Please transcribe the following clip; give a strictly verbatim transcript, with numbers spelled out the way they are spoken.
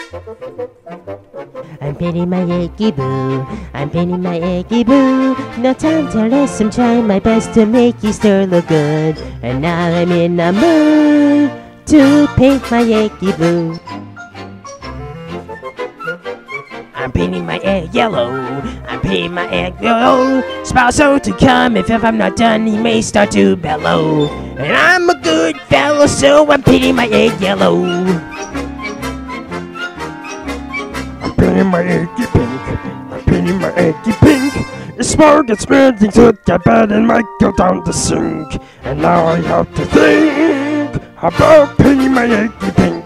I'm painting my eggy boo. I'm painting my eggy boo. No time to rest. I'm trying my best to make Easter look good. And now I'm in the mood to paint my eggy boo. I'm painting my egg yellow. I'm painting my egg yellow. Spouse to come. If, if I'm not done, he may start to bellow. And I'm a good fellow, so I'm painting my egg yellow. I'm painting my eggy pink. I'm painting my eggy pink. It's smoke, it's smelling to get bad and might go down the sink. And now I have to think about painting my eggy pink.